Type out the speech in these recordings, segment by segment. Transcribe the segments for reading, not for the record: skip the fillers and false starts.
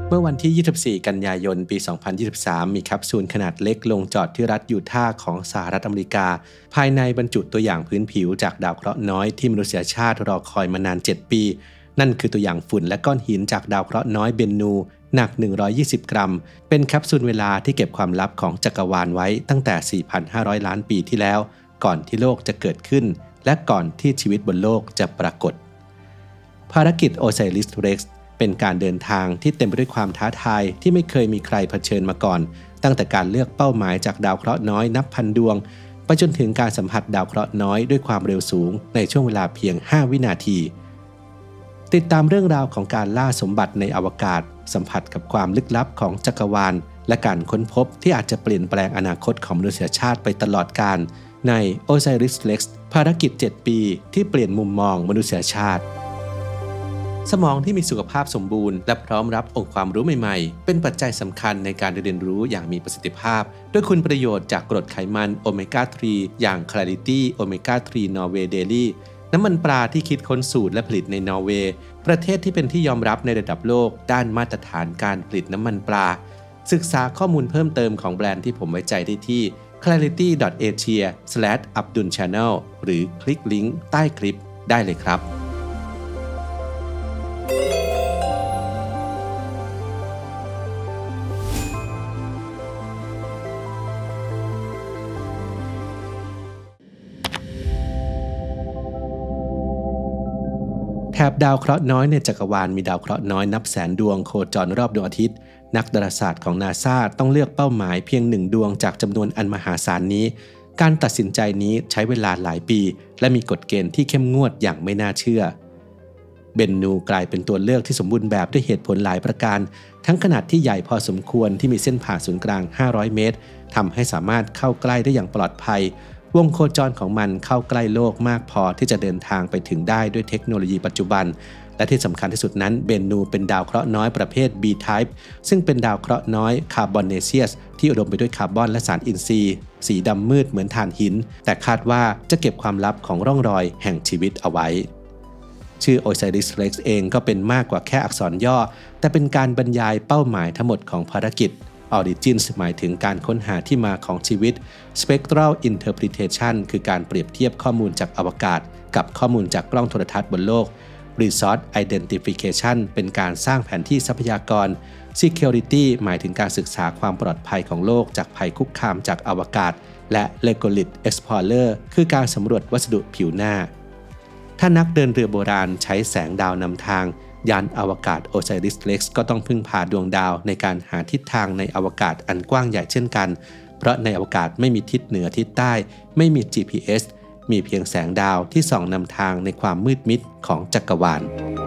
เมื่อวันที่ 24 กันยายน ปี 2023 มีแคปซูลขนาดเล็กลงจอดที่รัฐยูทาห์ของสหรัฐอเมริกาภายในบรรจุตัวอย่างพื้นผิวจากดาวเคราะห์น้อยที่มนุษยชาติรอคอยมานาน 7 ปีนั่นคือตัวอย่างฝุ่นและก้อนหินจากดาวเคราะห์น้อยเบนนูหนัก 120 กรัมเป็นแคปซูลเวลาที่เก็บความลับของจักรวาลไว้ตั้งแต่ 4,500 ล้านปีที่แล้วก่อนที่โลกจะเกิดขึ้นและก่อนที่ชีวิตบนโลกจะปรากฏภารกิจ OSIRIS-REx เป็นการเดินทางที่เต็มไปด้วยความท้าทายที่ไม่เคยมีใครเผชิญมาก่อนตั้งแต่การเลือกเป้าหมายจากดาวเคราะห์น้อยนับพันดวงไปจนถึงการสัมผัสดาวเคราะห์น้อยด้วยความเร็วสูงในช่วงเวลาเพียง 5 วินาทีติดตามเรื่องราวของการล่าสมบัติในอวกาศสัมผัสกับความลึกลับของจักรวาลและการค้นพบที่อาจจะเปลี่ยนแปลงอนาคตของมนุษยชาติไปตลอดกาลใน OSIRIS-REx ภารกิจ 7 ปีที่เปลี่ยนมุมมองมนุษยชาติสมองที่มีสุขภาพสมบูรณ์และพร้อมรับองค์ความรู้ใหม่ๆเป็นปัจจัยสำคัญในการเรียนรู้อย่างมีประสิทธิภาพด้วยคุณประโยชน์จากกรดไขมันโอเมก้า 3 อย่าง Clarity Omega 3 Norway Daily น้ำมันปลาที่คิดค้นสูตรและผลิตในนอร์เวย์ประเทศที่เป็นที่ยอมรับในระดับโลกด้านมาตรฐานการผลิตน้ำมันปลาศึกษาข้อมูลเพิ่มเติมของแบรนด์ที่ผมไว้ใจได้ที่ clarity.asia/abdulchannel หรือคลิกลิงก์ใต้คลิปได้เลยครับแถบดาวเคราะห์น้อยในจักรวาลมีดาวเคราะห์น้อยนับแสนดวงโคจรรอบดวงอาทิตย์นักดาราศาสตร์ของ NASA ต้องเลือกเป้าหมายเพียง1ดวงจากจำนวนอันมหาศาลนี้การตัดสินใจนี้ใช้เวลาหลายปีและมีกฎเกณฑ์ที่เข้มงวดอย่างไม่น่าเชื่อเบนนูกลายเป็นตัวเลือกที่สมบูรณ์แบบด้วยเหตุผลหลายประการทั้งขนาดที่ใหญ่พอสมควรที่มีเส้นผ่าศูนย์กลาง500 เมตรทำให้สามารถเข้าใกล้ได้อย่างปลอดภัยวงโคจรของมันเข้าใกล้โลกมากพอที่จะเดินทางไปถึงได้ด้วยเทคโนโลยีปัจจุบันและที่สำคัญที่สุดนั้นเบนนูเป็นดาวเคราะห์น้อยประเภท B-type ซึ่งเป็นดาวเคราะห์น้อยคาร์บอนเนเซียสที่อุดมไปด้วยคาร์บอนและสารอินทรีย์สีดำมืดเหมือนถ่านหินแต่คาดว่าจะเก็บความลับของร่องรอยแห่งชีวิตเอาไว้ชื่อ OSIRIS-REx เองก็เป็นมากกว่าแค่อักษรย่อแต่เป็นการบรรยายเป้าหมายทั้งหมดของภารกิจOrigins หมายถึงการค้นหาที่มาของชีวิต Spectral Interpretation คือการเปรียบเทียบข้อมูลจากอวกาศกับข้อมูลจากกล้องโทรทัศน์บนโลก Resource Identification เป็นการสร้างแผนที่ทรัพยากร Security หมายถึงการศึกษาความปลอดภัยของโลกจากภัยคุกคามจากอวกาศและ Regolith Explorer คือการสำรวจวัสดุผิวหน้าถ้านักเดินเรือโบราณใช้แสงดาวนำทางยานอวกาศ OSIRIS-REx ก็ต้องพึ่งพาดวงดาวในการหาทิศทางในอวกาศอันกว้างใหญ่เช่นกันเพราะในอวกาศไม่มีทิศเหนือทิศใต้ไม่มี GPS มีเพียงแสงดาวที่ส่องนำทางในความมืดมิดของจักรวาล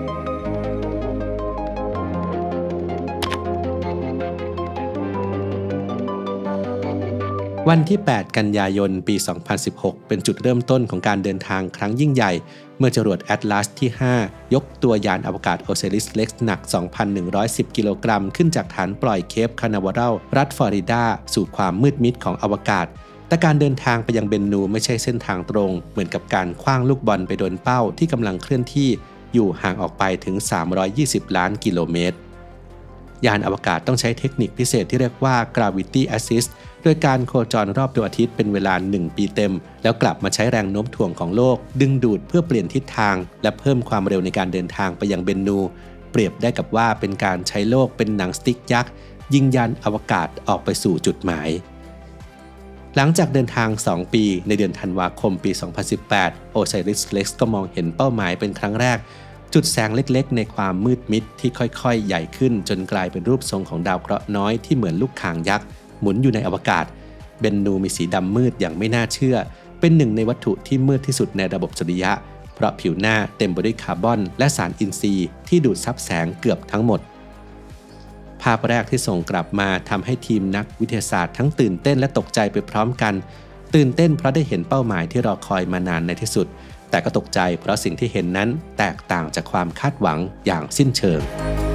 วันที่ 8 กันยายน ปี 2016 เป็นจุดเริ่มต้นของการเดินทางครั้งยิ่งใหญ่เมื่อจรวด Atlas ที่ 5 ยกตัวยานอวกาศ OSIRIS-REx หนัก 2,110 กิโลกรัมขึ้นจากฐานปล่อยเคปคานาเวารัลรัฐฟลอริดาสู่ความมืดมิดของอวกาศแต่การเดินทางไปยังเบนนูไม่ใช่เส้นทางตรงเหมือนกับการขว้างลูกบอลไปโดนเป้าที่กำลังเคลื่อนที่อยู่ห่างออกไปถึง 320 ล้านกิโลเมตรยานอวกาศต้องใช้เทคนิคพิเศษที่เรียกว่า Gravity Assist โดยการโคจรรอบดวงอาทิตย์เป็นเวลา 1 ปีเต็มแล้วกลับมาใช้แรงโน้มถ่วงของโลกดึงดูดเพื่อเปลี่ยนทิศทางและเพิ่มความเร็วในการเดินทางไปยังเบนนูเปรียบได้กับว่าเป็นการใช้โลกเป็นหนังสติ๊กยักษ์ยิงยานอวกาศออกไปสู่จุดหมายหลังจากเดินทาง 2 ปีในเดือนธันวาคมปี 2018 OSIRIS-REx ก็มองเห็นเป้าหมายเป็นครั้งแรกจุดแสงเล็กๆในความมืดมิดที่ค่อยๆใหญ่ขึ้นจนกลายเป็นรูปทรงของดาวเคราะห์น้อยที่เหมือนลูกข่างยักษ์หมุนอยู่ในอวกาศเบนนูมีสีดำมืดอย่างไม่น่าเชื่อเป็นหนึ่งในวัตถุที่มืดที่สุดในระบบสุริยะเพราะผิวหน้าเต็มไปด้วยคาร์บอนและสารอินทรีย์ที่ดูดซับแสงเกือบทั้งหมดภาพแรกที่ส่งกลับมาทำให้ทีมนักวิทยาศาสตร์ทั้งตื่นเต้นและตกใจไปพร้อมกันตื่นเต้นเพราะได้เห็นเป้าหมายที่รอคอยมานานในที่สุดแต่ก็ตกใจเพราะสิ่งที่เห็นนั้นแตกต่างจากความคาดหวังอย่างสิ้นเชิง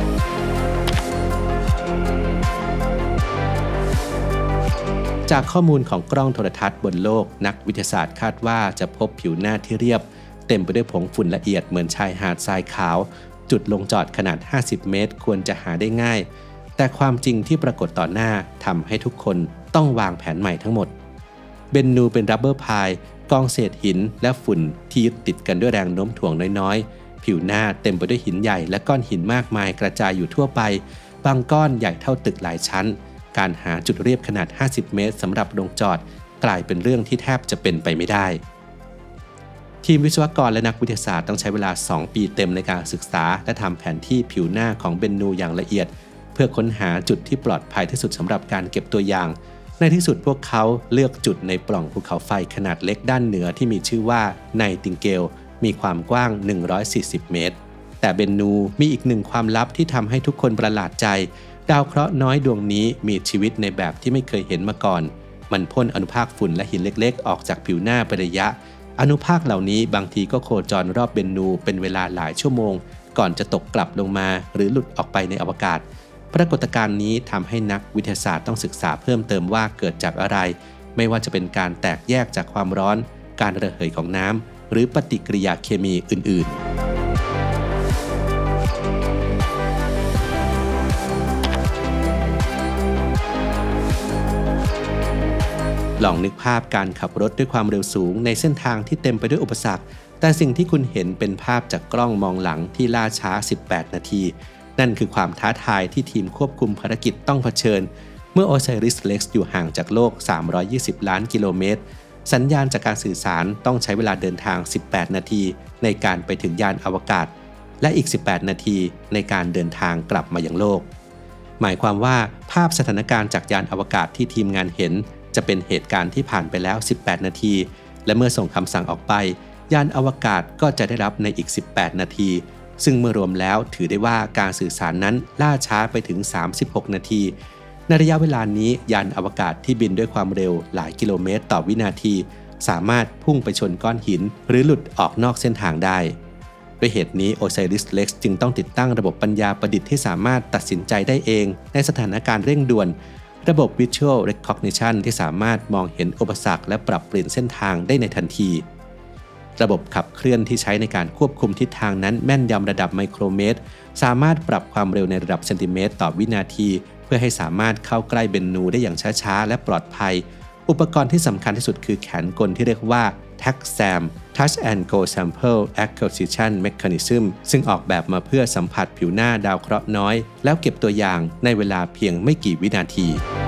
จากข้อมูลของกล้องโทรทัศน์บนโลกนักวิทยาศาสตร์คาดว่าจะพบผิวหน้าที่เรียบเต็มไปด้วยผงฝุ่นละเอียดเหมือนชายหาดทรายขาวจุดลงจอดขนาด50 เมตรควรจะหาได้ง่ายแต่ความจริงที่ปรากฏต่อหน้าทำให้ทุกคนต้องวางแผนใหม่ทั้งหมดเบนนูเป็นรับเบอร์พายกองเศษหินและฝุ่นที่ยึดติดกันด้วยแรงโน้มถ่วงน้อยๆผิวหน้าเต็มไปด้วยหินใหญ่และก้อนหินมากมายกระจายอยู่ทั่วไปบางก้อนใหญ่เท่าตึกหลายชั้นการหาจุดเรียบขนาด50 เมตรสำหรับลงจอดกลายเป็นเรื่องที่แทบจะเป็นไปไม่ได้ทีมวิศวกรและนักวิทยาศาสตร์ต้องใช้เวลา2 ปีเต็มในการศึกษาและทำแผนที่ผิวหน้าของเบนนูอย่างละเอียดเพื่อค้นหาจุดที่ปลอดภัยที่สุดสำหรับการเก็บตัวอย่างในที่สุดพวกเขาเลือกจุดในปล่องภูเขาไฟขนาดเล็กด้านเหนือที่มีชื่อว่าไนติงเกลมีความกว้าง140 เมตรแต่เบนนูมีอีกหนึ่งความลับที่ทำให้ทุกคนประหลาดใจดาวเคราะห์น้อยดวงนี้มีชีวิตในแบบที่ไม่เคยเห็นมาก่อนมันพ่นอนุภาคฝุ่นและหินเล็กๆออกจากผิวหน้าเป็นระยะอนุภาคเหล่านี้บางทีก็โคจรรอบเบนนูเป็นเวลาหลายชั่วโมงก่อนจะตกกลับลงมาหรือหลุดออกไปในอวกาศปรากฏการณ์นี้ทำให้นักวิทยาศาสตร์ต้องศึกษาเพิ่มเติมว่าเกิดจากอะไรไม่ว่าจะเป็นการแตกแยกจากความร้อนการระเหยของน้ำหรือปฏิกิริยาเคมีอื่นๆลองนึกภาพการขับรถด้วยความเร็วสูงในเส้นทางที่เต็มไปด้วยอุปสรรคแต่สิ่งที่คุณเห็นเป็นภาพจากกล้องมองหลังที่ล่าช้า18 นาทีนั่นคือความท้าทายที่ทีมควบคุมภารกิจต้องเผชิญเมื่อโอไซริสเล็กซ์อยู่ห่างจากโลก320 ล้านกิโลเมตรสัญญาณจากการสื่อสารต้องใช้เวลาเดินทาง18 นาทีในการไปถึงยานอวกาศและอีก18 นาทีในการเดินทางกลับมายังโลกหมายความว่าภาพสถานการณ์จากยานอวกาศที่ทีมงานเห็นจะเป็นเหตุการณ์ที่ผ่านไปแล้ว18 นาทีและเมื่อส่งคำสั่งออกไปยานอวกาศก็จะได้รับในอีก18 นาทีซึ่งเมื่อรวมแล้วถือได้ว่าการสื่อสารนั้นล่าช้าไปถึง36 นาทีในระยะเวลานี้ยานอวกาศที่บินด้วยความเร็วหลายกิโลเมตรต่อวินาทีสามารถพุ่งไปชนก้อนหินหรือหลุดออกนอกเส้นทางได้ด้วยเหตุนี้โอไซริสเล็กซ์จึงต้องติดตั้งระบบปัญญาประดิษฐ์ที่สามารถตัดสินใจได้เองในสถานการณ์เร่งด่วนระบบ Visual Recognition ที่สามารถมองเห็นอุปสรรคและปรับเปลี่ยนเส้นทางได้ในทันทีระบบขับเคลื่อนที่ใช้ในการควบคุมทิศทางนั้นแม่นยำระดับไมโครเมตรสามารถปรับความเร็วในระดับเซนติเมตรต่อวินาทีเพื่อให้สามารถเข้าใกล้เบนนูได้อย่างช้าๆและปลอดภัยอุปกรณ์ที่สำคัญที่สุดคือแขนกลที่เรียกว่า TAC-SAM Touch and Go Sample Acquisition Mechanism ซึ่งออกแบบมาเพื่อสัมผัสผิวหน้าดาวเคราะห์น้อยแล้วเก็บตัวอย่างในเวลาเพียงไม่กี่วินาที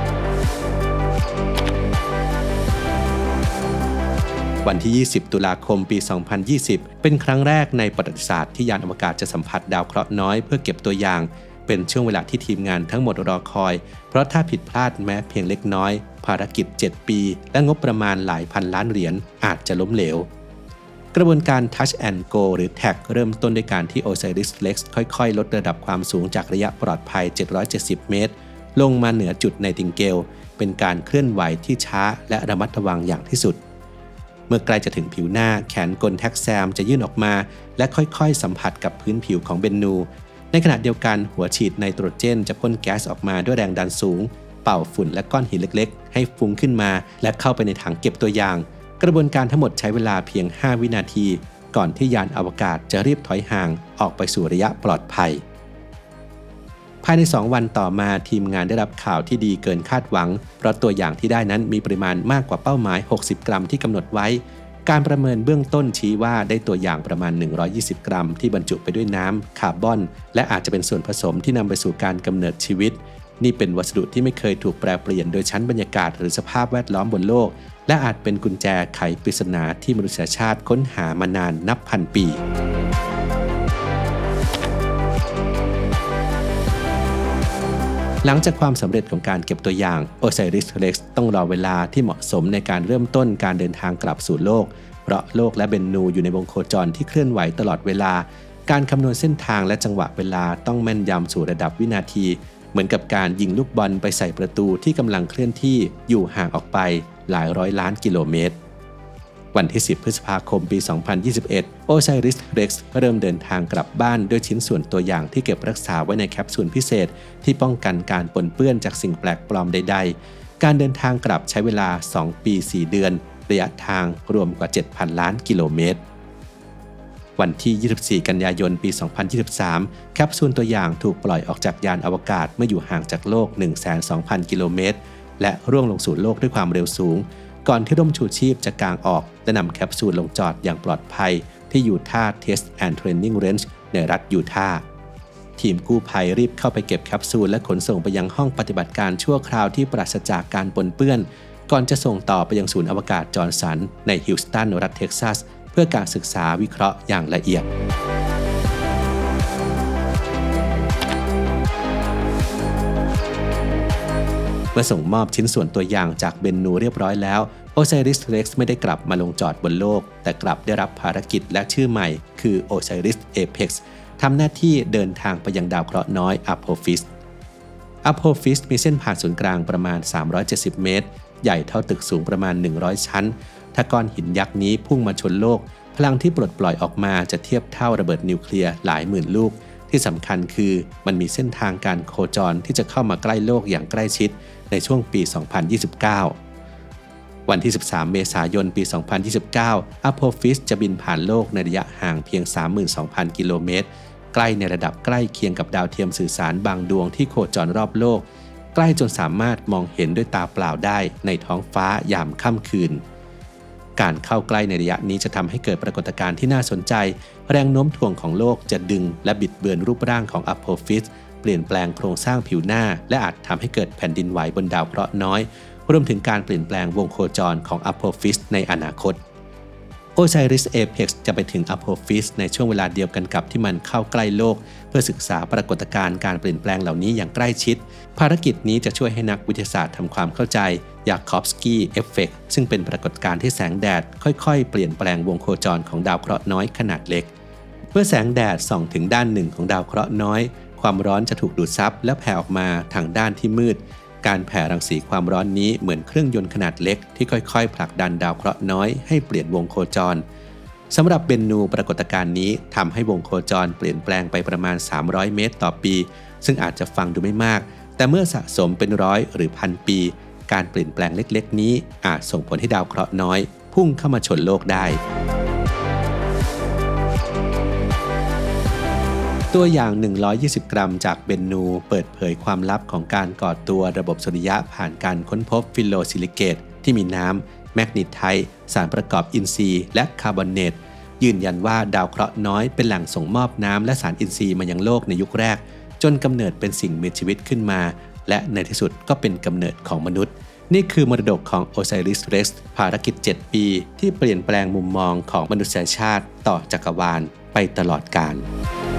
วันที่ 20 ตุลาคม ปี 2020 เป็นครั้งแรกในประวัติศาสตร์ที่ยานอวกาศจะสัมผัสดาวเคราะห์น้อยเพื่อเก็บตัวอย่างเป็นช่วงเวลาที่ทีมงานทั้งหมดรอคอยเพราะถ้าผิดพลาดแม้เพียงเล็กน้อยภารกิจ7 ปีและงบประมาณหลายพันล้านเหรียญอาจจะล้มเหลวกระบวนการ Touch and Go หรือ TAC เริ่มต้นด้วยการที่ Osiris Rex ค่อยๆลดระดับความสูงจากระยะปลอดภัย770 เมตรลงมาเหนือจุดไนติงเกลเป็นการเคลื่อนไหวที่ช้าและระมัดระวังอย่างที่สุดเมื่อใกล้จะถึงผิวหน้าแขนกลแท็กแซมจะยื่นออกมาและค่อยๆสัมผัสกับพื้นผิวของเบนนูในขณะเดียวกันหัวฉีดไนโตรเจนจะพ่นแก๊สออกมาด้วยแรงดันสูงเป่าฝุ่นและก้อนหินเล็กๆให้ฟุ้งขึ้นมาและเข้าไปในถังเก็บตัวอย่างกระบวนการทั้งหมดใช้เวลาเพียง5 วินาทีก่อนที่ยานอวกาศจะรีบถอยห่างออกไปสู่ระยะปลอดภัยภายใน2 วันต่อมาทีมงานได้รับข่าวที่ดีเกินคาดหวังเพราะตัวอย่างที่ได้นั้นมีปริมาณมากกว่าเป้าหมาย60 กรัมที่กำหนดไว้การประเมินเบื้องต้นชี้ว่าได้ตัวอย่างประมาณ120 กรัมที่บรรจุไปด้วยน้ำคาร์บอนและอาจจะเป็นส่วนผสมที่นำไปสู่การกำเนิดชีวิตนี่เป็นวัสดุที่ไม่เคยถูกแปรเปลี่ยนโดยชั้นบรรยากาศหรือสภาพแวดล้อมบนโลกและอาจเป็นกุญแจไขปริศนาที่มนุษยชาติค้นหามานานนับพันปีหลังจากความสำเร็จของการเก็บตัวอย่าง Osiris Rex ต้องรอเวลาที่เหมาะสมในการเริ่มต้นการเดินทางกลับสู่โลกเพราะโลกและเบนนูอยู่ในวงโคจรที่เคลื่อนไหวตลอดเวลาการคำนวณเส้นทางและจังหวะเวลาต้องแม่นยำสู่ระดับวินาทีเหมือนกับการยิงลูกบอลไปใส่ประตูที่กำลังเคลื่อนที่อยู่ห่างออกไปหลายร้อยล้านกิโลเมตรวันที่ 10 พฤษภาคม ปี 2021 Osiris Rex เริ่มเดินทางกลับบ้านด้วยชิ้นส่วนตัวอย่างที่เก็บรักษาไว้ในแคปซูลพิเศษที่ป้องกันการปนเปื้อนจากสิ่งแปลกปลอมใดๆการเดินทางกลับใช้เวลา2 ปี 4 เดือนระยะทางรวมกว่า 7,000 ล้านกิโลเมตรวันที่ 24 กันยายน ปี 2023 แคปซูลตัวอย่างถูกปล่อยออกจากยานอวกาศเมื่ออยู่ห่างจากโลก 12,000 กิโลเมตรและร่วงลงสู่โลกด้วยความเร็วสูงก่อนที่ร่มชูชีพจะกางออกและนำแคปซูลลงจอดอย่างปลอดภัยที่ยูทาห์ Test and Training Range ในรัฐยูทาห์ทีมกู้ภัยรีบเข้าไปเก็บแคปซูลและขนส่งไปยังห้องปฏิบัติการชั่วคราวที่ปราศจากการปนเปื้อนก่อนจะส่งต่อไปยังศูนย์อวกาศจอห์นสันในฮิวสตันรัฐเท็กซัสเพื่อการศึกษาวิเคราะห์อย่างละเอียดเมื่อส่งมอบชิ้นส่วนตัวอย่างจากเบนนูเรียบร้อยแล้วโอไซริสเร็กซ์ไม่ได้กลับมาลงจอดบนโลกแต่กลับได้รับภารกิจและชื่อใหม่คือโอไซริสเอเพ็กซ์ทำหน้าที่เดินทางไปยังดาวเคราะห์น้อยอัพโพฟิสมีเส้นผ่านศูนย์กลางประมาณ370เมตรใหญ่เท่าตึกสูงประมาณ100ชั้นถ้าก้อนหินยักษ์นี้พุ่งมาชนโลกพลังที่ปลดปล่อยออกมาจะเทียบเท่าระเบิดนิวเคลียร์หลายหมื่นลูกที่สำคัญคือมันมีเส้นทางการโคจรที่จะเข้ามาใกล้โลกอย่างใกล้ชิดในช่วงปี 2029 วันที่ 13 เมษายน ปี 2029 อัพโพฟิสจะบินผ่านโลกในระยะห่างเพียง 32,000 กิโลเมตรใกล้ในระดับใกล้เคียงกับดาวเทียมสื่อสารบางดวงที่โคจรรอบโลกใกล้จนสามารถมองเห็นด้วยตาเปล่าได้ในท้องฟ้ายามค่ำคืนการเข้าใกล้ในระยะนี้จะทำให้เกิดปรากฏการณ์ที่น่าสนใจแรงโน้มถ่วงของโลกจะดึงและบิดเบือนรูปร่างของอัพโพฟิสเปลี่ยนแปลงโครงสร้างผิวหน้าและอาจทำให้เกิดแผ่นดินไหวบนดาวเคราะห์น้อยรวมถึงการเปลี่ยนแปลงวงโคจรของอัพโพฟิสในอนาคตโอไซริสเอเพ็กซ์จะไปถึงอัพโพฟิสในช่วงเวลาเดียวกันกับที่มันเข้าใกล้โลกเพื่อศึกษาปรากฏการณ์การเปลี่ยนแปลงเหล่านี้อย่างใกล้ชิดภารกิจนี้จะช่วยให้นักวิทยาศาสตร์ทำความเข้าใจยาคอฟสกี้เอฟเฟกต์ซึ่งเป็นปรากฏการณ์ที่แสงแดดค่อยๆเปลี่ยนแปลงวงโคจรของดาวเคราะห์น้อยขนาดเล็กเมื่อแสงแดดส่องถึงด้านหนึ่งของดาวเคราะห์น้อยความร้อนจะถูกดูดซับและแผ่ออกมาทางด้านที่มืดการแผ่รังสีความร้อนนี้เหมือนเครื่องยนต์ขนาดเล็กที่ค่อยๆผลักดันดาวเคราะห์น้อยให้เปลี่ยนวงโคจรสำหรับเบนนูปรากฏการณ์นี้ทำให้วงโคจรเปลี่ยนแปลงไปประมาณ300เมตรต่อปีซึ่งอาจจะฟังดูไม่มากแต่เมื่อสะสมเป็นร้อยหรือพันปีการเปลี่ยนแปลงเล็กๆนี้อาจส่งผลให้ดาวเคราะห์น้อยพุ่งเข้ามาชนโลกได้ตัวอย่าง120 กรัมจากเบนนูเปิดเผยความลับของการก่อตัวระบบสุริยะผ่านการค้นพบฟิลโลซิลิเกตที่มีน้ำแมกนีไทต์สารประกอบอินทรีย์และคาร์บอเนตยืนยันว่าดาวเคราะห์น้อยเป็นแหล่งส่งมอบน้ำและสารอินทรีย์มายังโลกในยุคแรกจนกำเนิดเป็นสิ่งมีชีวิตขึ้นมาและในที่สุดก็เป็นกำเนิดของมนุษย์นี่คือมรดกของโอไซริสเร็กซ์ภารกิจ7ปีที่เปลี่ยนแปลงมุมมองของมนุษยชาติต่อจักรวาลไปตลอดกาล